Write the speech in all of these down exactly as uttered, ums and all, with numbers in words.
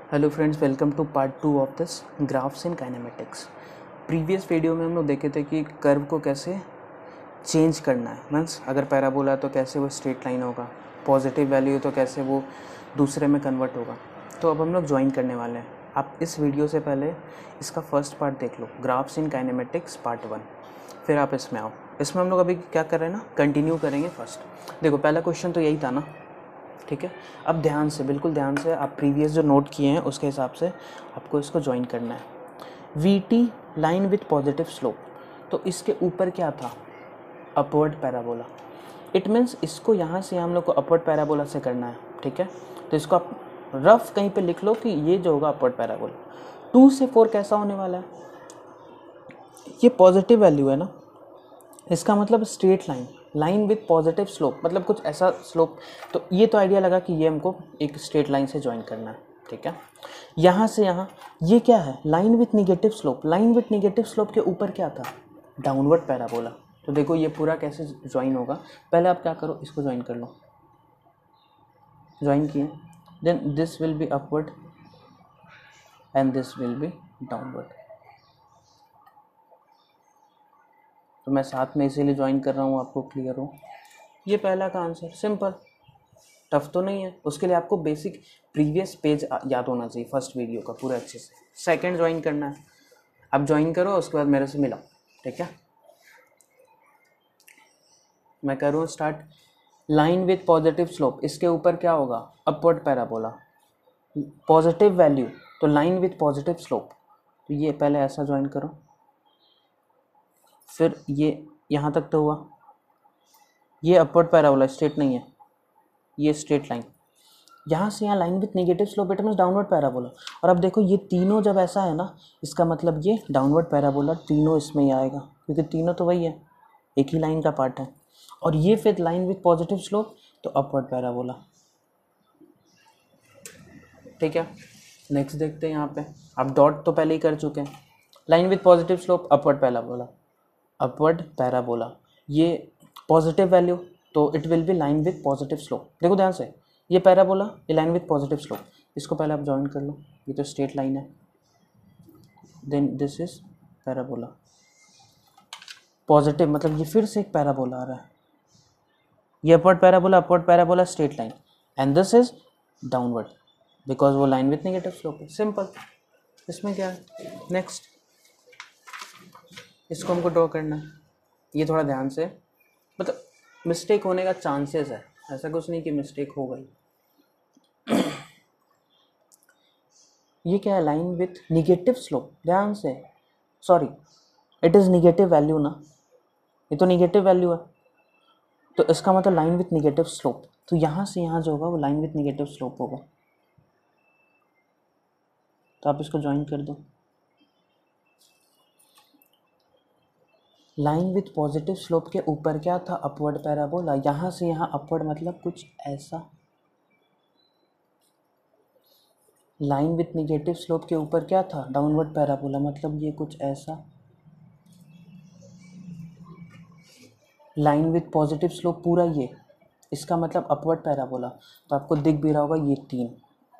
Hello friends, welcome to part two of this graphs in kinematics. Previous video में हम लोग देखे थे कि कर्व को कैसे चेंज करना है। मीन्स अगर पैराबोला है तो कैसे वो स्ट्रेट लाइन होगा, पॉजिटिव वैल्यू तो कैसे वो दूसरे में कन्वर्ट होगा। तो अब हम लोग ज्वाइन करने वाले हैं। आप इस वीडियो से पहले इसका फर्स्ट पार्ट देख लो, graphs in kinematics part one, फिर आप इसमें आओ। इसमें हम लोग अभी क्या कर रहे हैं ना, कंटिन्यू करेंगे। फर्स्ट देखो, पहला क्वेश्चन तो यही था ना, ठीक है। अब ध्यान से, बिल्कुल ध्यान से, आप प्रीवियस जो नोट किए हैं उसके हिसाब से आपको इसको ज्वाइन करना है। V T line with positive slope, तो इसके ऊपर क्या था, अपवर्ड पैराबोला। इट मीन्स इसको यहाँ से हम लोग को अपवर्ड पैराबोला से करना है, ठीक है। तो इसको आप रफ कहीं पे लिख लो कि ये जो होगा अपवर्ड पैराबोला। टू से फोर कैसा होने वाला है, ये पॉजिटिव वैल्यू है ना, इसका मतलब straight line, line with positive slope, मतलब कुछ ऐसा स्लोप। तो ये तो आइडिया लगा कि ये हमको एक स्ट्रेट लाइन से ज्वाइन करना है, ठीक है। यहाँ से यहाँ ये क्या है, line with negative slope. Line with negative slope के ऊपर क्या था, डाउनवर्ड पैराबोला। तो देखो ये पूरा कैसे ज्वाइन होगा। पहले आप क्या करो, इसको ज्वाइन कर लो। ज्वाइन किए, then this will be upward and this will be downward. तो मैं साथ में इसीलिए ज्वाइन कर रहा हूँ, आपको क्लियर हो। ये पहला का आंसर, सिंपल, टफ तो नहीं है। उसके लिए आपको बेसिक प्रीवियस पेज याद होना चाहिए, फर्स्ट वीडियो का पूरा अच्छे से। सेकंड ज्वाइन करना है, अब ज्वाइन करो, उसके बाद मेरे से मिलाओ, ठीक है। मैं करूँ start. Line with positive slope, इसके ऊपर क्या होगा, अपवर्ड पैराबोला, पॉजिटिव वैल्यू, तो लाइन विथ पॉजिटिव स्लोप। तो ये पहले ऐसा ज्वाइन करो, फिर ये यहाँ तक तो हुआ। ये अपवर्ड पैराबोला, स्ट्रेट नहीं है, ये स्ट्रेट लाइन। यहाँ से यहाँ line with negative slope, it means downward parabola. और अब देखो ये तीनों जब ऐसा है ना, इसका मतलब ये डाउनवर्ड पैराबोला तीनों इसमें ही आएगा, क्योंकि तीनों तो वही है, एक ही लाइन का पार्ट है। और ये फिर लाइन विथ पॉजिटिव स्लोप, तो अपवर्ड पैराबोला, ठीक है। नेक्स्ट देखते हैं यहाँ पे, आप डॉट तो पहले ही कर चुके हैं। Line with positive slope, upward parabola, upward parabola, ये पॉजिटिव वैल्यू, तो it will be line with positive slope. देखो ध्यान से, ये पैराबोला, ये लाइन विथ पॉजिटिव स्लोप, इसको पहले आप ज्वाइन कर लो। ये तो स्ट्रेट लाइन है, then this is parabola, positive मतलब ये फिर से एक पैराबोला आ रहा है। ये upward parabola, upward parabola, straight line, and this is downward, because वो लाइन विथ नेगेटिव स्लोप है। सिंपल, इसमें क्या है। नेक्स्ट, इसको हमको ड्रॉ करना है। ये थोड़ा ध्यान से, मतलब मिस्टेक होने का चांसेस है, ऐसा कुछ नहीं कि मिस्टेक हो गई। ये क्या है, लाइन विथ निगेटिव स्लोप, ध्यान से, sorry, it is negative value ना, ये तो निगेटिव वैल्यू है, तो इसका मतलब लाइन विथ निगेटिव स्लोप। तो यहाँ से यहाँ जो होगा वो लाइन विथ निगेटिव स्लोप होगा, तो आप इसको ज्वाइन कर दो। लाइन विथ पॉजिटिव स्लोप के ऊपर क्या था, अपवर्ड पैराबोला। यहाँ से यहाँ अपवर्ड मतलब कुछ ऐसा। लाइन विथ निगेटिव स्लोप के ऊपर क्या था, डाउनवर्ड पैराबोला, मतलब ये कुछ ऐसा। लाइन विथ पॉजिटिव स्लोप पूरा ये, इसका मतलब अपवर्ड पैराबोला, तो आपको दिख भी रहा होगा ये तीन।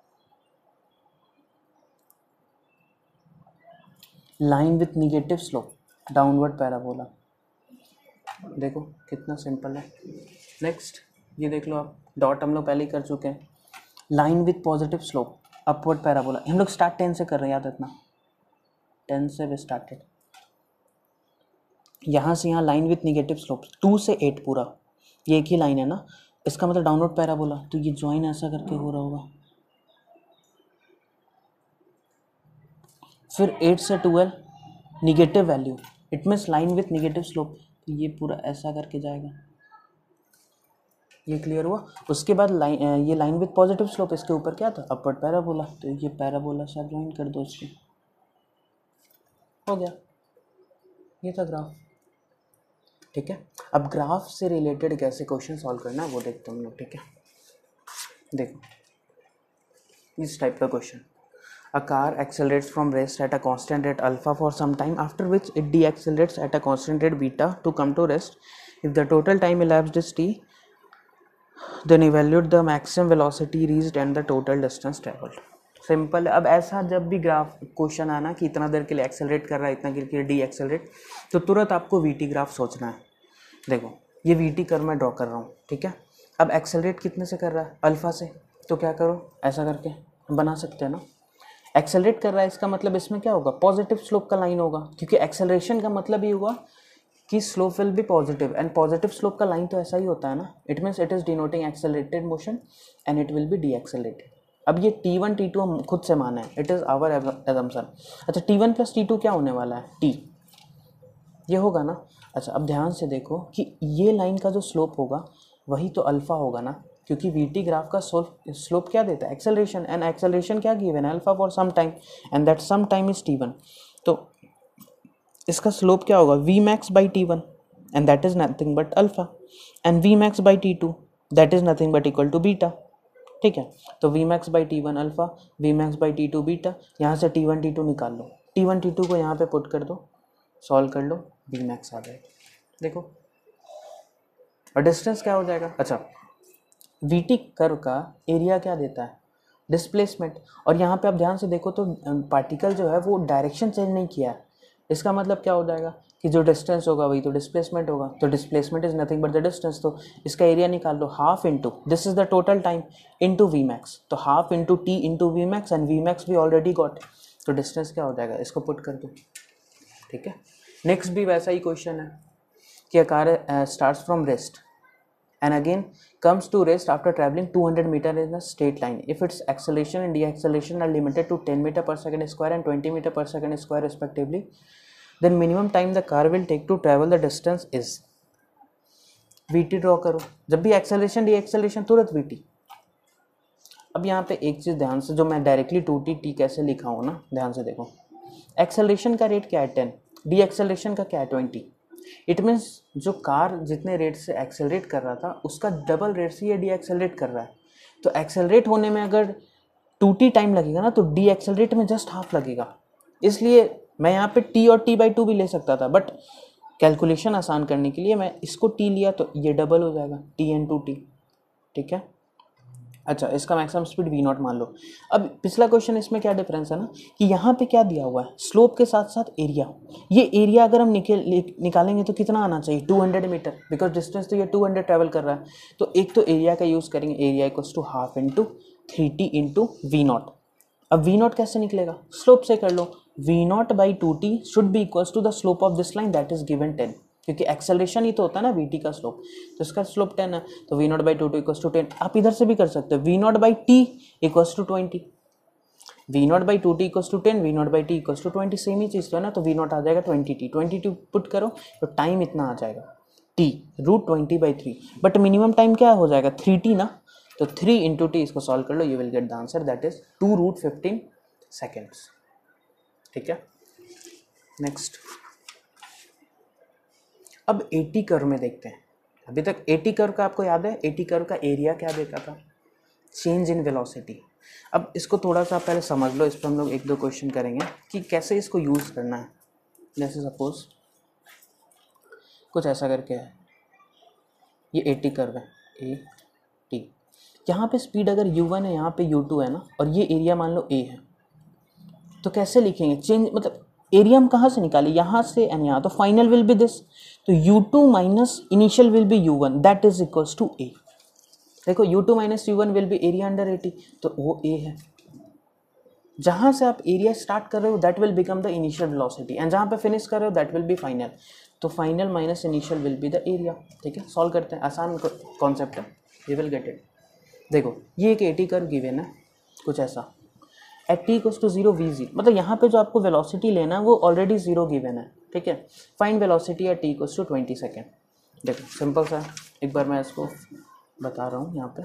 Line with negative slope, downward parabola, देखो कितना सिंपल है। नेक्स्ट ये देख लो आप, डॉट हम लोग पहले ही कर चुके हैं। Line with positive slope, upward parabola, हम लोग स्टार्ट टेन से कर रहे हैं, याद रखना, टेन से वे स्टार्टेड। यहाँ से यहाँ line with negative slope, two से एट पूरा, ये एक ही लाइन है ना, इसका मतलब डाउनवर्ड पैराबोला, तो ये ज्वाइन ऐसा करके हो रहा होगा। फिर एट से twelve negative value, it means line with negative slope, तो ये पूरा ऐसा करके जाएगा। ये क्लियर हुआ। उसके बाद लाइन, ये लाइन विथ पॉजिटिव स्लोप, इसके ऊपर क्या था, अपवर्ड पैराबोला, तो ये पैराबोला से ज्वाइन कर दो इसको, हो गया। ये था ग्राफ, ठीक है। अब ग्राफ से रिलेटेड कैसे क्वेश्चन सॉल्व करना है वो देखते हैं हम लोग, ठीक है। देखो इस टाइप का question, a car accelerates from rest at a constant rate alpha for some time, after which it deaccelerates at a constant rate beta to come to rest. If the total time elapsed is t, then evaluate the maximum velocity reached and the total distance traveled. Simple. अब ऐसा जब भी graph question आना कि इतना देर के लिए accelerate कर रहा है, इतना देर के लिए डी एक्सेलरेट, तो तुरंत आपको वी टी ग्राफ सोचना है। देखो ये वी टी कर्व मैं ड्रॉ कर रहा हूँ, ठीक है। अब एक्सेलरेट कितने से कर रहा है? अल्फा से। तो क्या करो, ऐसा करके बना सकते हैं ना। एक्सेलरेट कर रहा है इसका मतलब इसमें क्या होगा, पॉजिटिव स्लोप का लाइन होगा, क्योंकि एक्सेलरेशन का मतलब ये हुआ कि slope will be positive, and positive slope का लाइन तो ऐसा ही होता है ना। It means it is denoting accelerated motion and it will be de accelerated. अब ये टी वन टी टू हम खुद से माना है, इट इज़ आवर एजम्पशन। अच्छा T one plus T two क्या होने वाला है, टी, ये होगा ना। अच्छा अब ध्यान से देखो कि ये लाइन का जो स्लोप होगा वही तो अल्फा होगा ना, क्योंकि वी टी ग्राफ का स्लोप क्या देता है, एक्सेलरेशन, एंड एक्सेलरेशन क्या गिवन है, alpha for some time, and that some time is T one. तो इसका स्लोप क्या होगा, V max by T one, and that is nothing but alpha, and V max by T two, that is nothing but equal to beta, ठीक है। तो V max by T one alpha, V max by T two beta, यहाँ से T one T two निकाल लो, T one T two को यहाँ पे पुट कर दो, सॉल्व कर लो, वी मैक्स आ जाएगा। देखो और डिस्टेंस क्या हो जाएगा। अच्छा वी टी कर्व का एरिया क्या देता है, डिस्प्लेसमेंट। और यहाँ पे आप ध्यान से देखो तो पार्टिकल जो है वो डायरेक्शन चेंज नहीं किया है, इसका मतलब क्या हो जाएगा कि जो डिस्टेंस होगा वही तो डिस्प्लेसमेंट होगा। तो displacement is nothing but the distance, तो इसका एरिया निकाल लो, half into this is the total time into V max, तो half into T into V max, and V max भी ऑलरेडी गॉट, तो डिस्टेंस क्या हो जाएगा, इसको पुट कर दो, ठीक है। नेक्स्ट भी वैसा ही क्वेश्चन है कि a car uh, starts from rest and again comes to rest after traveling two hundred meter in a straight line. If its acceleration and deceleration are limited to ten meter per second square and twenty meter per second square respectively, then minimum time the car will take to travel the distance is. Vt draw करो, जब भी acceleration deceleration तुरंत Vt। अब यहाँ पे एक चीज़ ध्यान से, जो मैं डायरेक्टली टू टी टी कैसे लिखा हूँ ना, ध्यान से देखो, एक्सेलरेशन का रेट क्या है टेन, डी एक्सेलरेशन का क्या है ट्वेंटी। इट मीन्स जो कार जितने रेट से एक्सेलरेट कर रहा था उसका डबल रेट से ये डी एक्सेलरेट कर रहा है। तो एक्सेलरेट होने में अगर टू टी टाइम लगेगा ना, तो डी एक्सेलरेट में जस्ट हाफ लगेगा। इसलिए मैं यहाँ पे टी और टी बाई टू भी ले सकता था, बट कैलकुलेशन आसान करने के लिए मैं इसको टी लिया, तो ये डबल हो जाएगा, टी एन टू टी, ठीक है। अच्छा इसका मैक्सिमम स्पीड वी नॉट मान लो। अब पिछला क्वेश्चन इसमें क्या डिफरेंस है ना, कि यहाँ पे क्या दिया हुआ है, स्लोप के साथ साथ एरिया। ये एरिया अगर हम निकल निकालेंगे तो कितना आना चाहिए, two hundred metre, because distance तो ये टू हंड्रेड ट्रैवल कर रहा है। तो एक तो एरिया का यूज़ करेंगे, area equals to half into three T into V naught. अब वी नॉट कैसे निकलेगा, स्लोप से कर लो, V naught by two T should be equals to the slope of this line that is given ten, क्योंकि acceleration ही तो होता है ना वी टी का स्लोप, तो इसका स्लोप टेन है, तो V naught by two two equals to ten. आप इधर से भी कर सकते हो, V naught by T equals to twenty, V naught by two T equals to ten, V naught by T equals to twenty, same ही चीज़ तो है ना। तो वी नॉट आ जाएगा twenty T, twenty to put करो तो टाइम इतना आ जाएगा T root twenty by three, but minimum time क्या हो जाएगा थ्री टी ना, तो थ्री इंटू टी, इसको सॉल्व कर लो, you will get the answer that is two root fifteen seconds, ठीक है। नेक्स्ट अब एटी कर्व में देखते हैं। अभी तक एटी कर्व का आपको याद है, एटी कर्व का एरिया क्या देखा था, चेंज इन वेलोसिटी। अब इसको थोड़ा सा पहले समझ लो, इस पर हम लोग एक दो क्वेश्चन करेंगे कि कैसे इसको यूज़ करना है। जैसे सपोज कुछ ऐसा करके है, ये एटी कर्व है, ए टी, यहाँ पे स्पीड अगर यू वन है, यहाँ पे यू टू है ना, और ये एरिया मान लो ए है, तो कैसे लिखेंगे चेंज, मतलब एरिया हम कहाँ से निकाले, यहाँ से एंड यहाँ, तो फाइनल विल बी दिस, तो U two minus initial will be U one that is equals to A. देखो U two minus U one will be area under AT, तो वो ए है। जहाँ से आप एरिया स्टार्ट कर रहे हो that will become the initial velocity, and जहाँ पे फिनिश कर रहे हो दैट विल बी फाइनल, तो final minus initial will be the area, ठीक है। सॉल्व करते हैं, आसान कॉन्सेप्ट है, यू विल गेट इट। देखो ये एक एटी कर्व गिवन है कुछ ऐसा, at T equals to zero V zero, मतलब यहाँ पे जो आपको वेलोसिटी लेना है वो ऑलरेडी जीरो गिवन है, ठीक है। Find velocity at T equals to twenty second. देखो सिंपल सा, एक बार मैं इसको बता रहा हूँ, यहाँ पे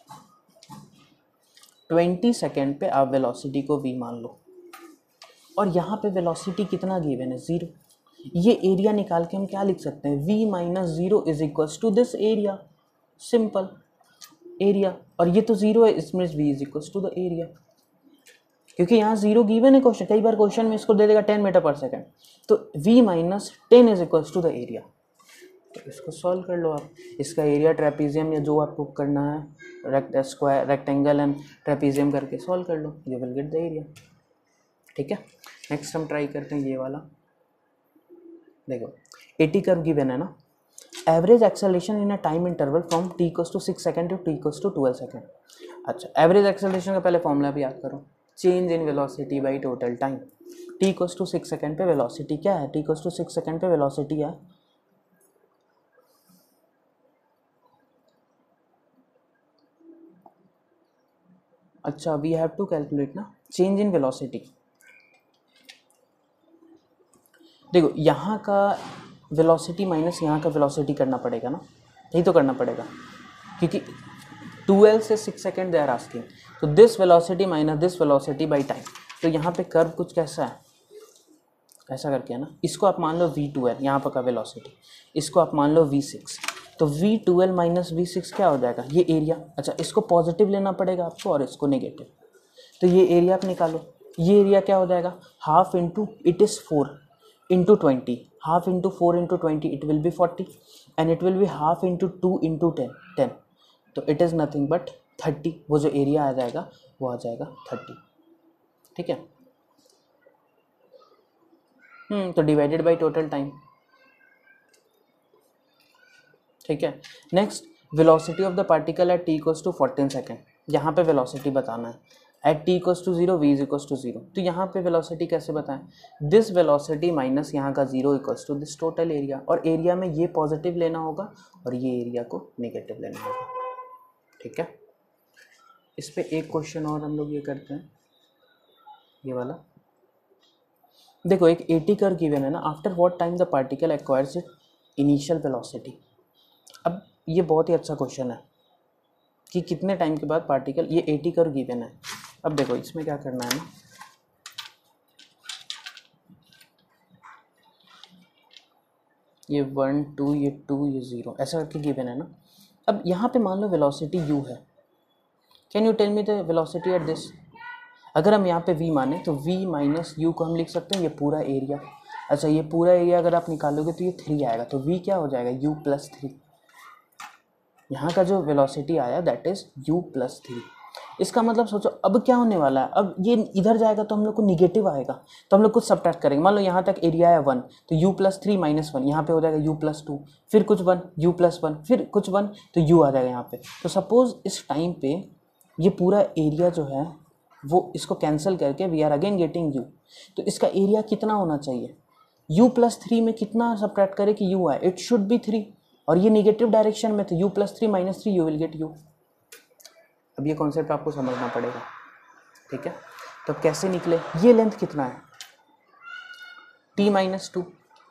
ट्वेंटी सेकेंड पे आप वेलोसिटी को v मान लो, और यहाँ पे वेलोसिटी कितना गिवन है, जीरो। ये एरिया निकाल के हम क्या लिख सकते हैं, v minus zero is equals to this area, simple area, और ये तो जीरो है, इसमें v is equals to the area, क्योंकि यहाँ जीरो गिवन है क्वेश्चन, कई बार क्वेश्चन में इसको दे देगा टेन मीटर पर सेकेंड, तो v minus ten is equals to the area. तो इसको सॉल्व कर लो आप। इसका एरिया ट्रेपीजियम या जो आपको करना है rect square rectangle and trapezium करके सॉल्व कर लो, you will get the area. ठीक है, नेक्स्ट हम ट्राई करते हैं ये वाला। देखो एटी कर्व गिवन है ना, average acceleration in a time interval from T equals to six second to T equals to twelve second. अच्छा, एवरेज एक्सेलरेशन का पहले फॉर्मूला भी याद करो, change in velocity by total time. T equals to six second पे velocity क्या है, T equals to six second पे वेलोसिटी है अच्छा वी हैव टू कैलकुलेट ना चेंज इन वेलोसिटी। देखो यहाँ का वेलोसिटी माइनस यहाँ का वेलोसिटी करना पड़ेगा ना, यही तो करना पड़ेगा, क्योंकि ट्वेल्व से six second they are asking, तो this velocity minus this velocity by time. तो यहाँ पे कर्व कुछ कैसा है, ऐसा करके है ना, इसको आप मान लो वी ट्वेल्व यहाँ पर का वेलोसिटी, इसको आप मान लो वी सिक्स, तो V twelve minus V six क्या हो जाएगा, ये एरिया। अच्छा, इसको पॉजिटिव लेना पड़ेगा आपको और इसको नेगेटिव, तो ये एरिया आप निकालो। ये एरिया क्या हो जाएगा, half into it is four into twenty, half into four into twenty it will be forty, and it will be half into two into ten ten, तो it is nothing but thirty. वो जो area आ जाएगा वो आ जाएगा thirty. ठीक है, हम्म तो divided by total time. ठीक है, next velocity of the particle at T equals to fourteen second. यहाँ पे वेलोसिटी बताना है, at T equals to zero V is equals to zero. तो यहाँ पे वेलोसिटी कैसे बताएं, दिस वेलोसिटी माइनस यहाँ का zero equals to this total area, और एरिया में ये पॉजिटिव लेना होगा और ये एरिया को नेगेटिव लेना होगा। ठीक है, इस पे एक क्वेश्चन और हम लोग ये करते हैं, ये वाला। देखो एक एटी कर्व गिवन है ना, after what time the particle acquires it initial velocity. अब ये बहुत ही अच्छा क्वेश्चन है कि कितने टाइम के बाद पार्टिकल, ये एटी कर्व गिवन है। अब देखो इसमें क्या करना है ना, ये वन टू ये टू ये ज़ीरो ऐसा करके गिवन है ना। अब यहाँ पे मान लो वेलोसिटी u है, can you tell me the velocity at this. अगर हम यहाँ पे v माने तो v माइनस यू को हम लिख सकते हैं ये पूरा एरिया। अच्छा, ये पूरा एरिया अगर आप निकालोगे तो ये थ्री आएगा, तो v क्या हो जाएगा, u प्लस थ्री। यहाँ का जो वेलोसिटी आया that is u plus three. इसका मतलब सोचो अब क्या होने वाला है, अब ये इधर जाएगा तो हम लोग को निगेटिव आएगा, तो हम लोग कुछ सब्ट्रैक्ट करेंगे। मान लो यहाँ तक एरिया है वन, तो u plus three minus one, यहाँ पे हो जाएगा u प्लस टू, फिर कुछ वन u प्लस वन, फिर कुछ वन, तो u आ जाएगा यहाँ पे। तो सपोज इस टाइम पे ये पूरा एरिया जो है वो इसको कैंसिल करके we are again getting u, तो इसका एरिया कितना होना चाहिए, u प्लस थ्री में कितना सब्ट्रैक्ट करे कि u आए, इट शुड बी थ्री, और ये निगेटिव डायरेक्शन में, तो u plus three minus three you will get u। अब ये कॉन्सेप्ट आपको समझना पड़ेगा। ठीक है, तो अब कैसे निकले, ये लेंथ कितना है t माइनस टू,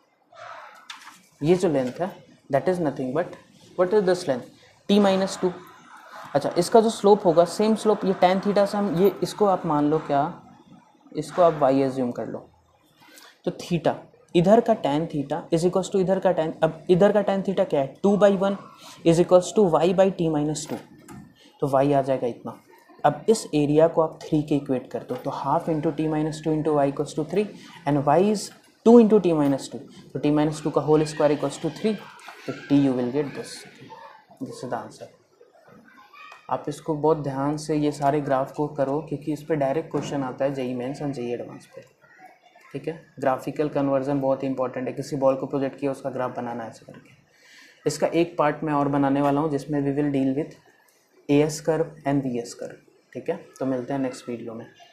ये जो लेंथ है that is nothing but what is this length t minus two. अच्छा, इसका जो स्लोप होगा सेम स्लोप, ये tan थीटा से हम ये इसको आप मान लो क्या, इसको आप y एज्यूम कर लो, तो थीटा इधर का tan theta is equals to इधर का tan, अब इधर का tan थीटा क्या है two by one is equals to Y by T minus two, तो y आ जाएगा इतना। अब इस एरिया को आप थ्री के इक्वेट कर दो, तो half into t minus two into y equals to three, and y is two into t minus two, तो टी माइनस टू का whole square equals to three, तो t you will get this, this is the answer. आप इसको बहुत ध्यान से ये सारे ग्राफ को करो, क्योंकि इस पर डायरेक्ट क्वेश्चन आता है JEE mains and JEE advanced पे। ठीक है, ग्राफिकल कन्वर्जन बहुत इंपॉर्टेंट है, किसी बॉल को प्रोजेक्ट किया उसका ग्राफ बनाना ऐसे करके। इसका एक पार्ट मैं और बनाने वाला हूँ जिसमें we will deal with A S curve and B S curve. ठीक है, तो मिलते हैं नेक्स्ट वीडियो में।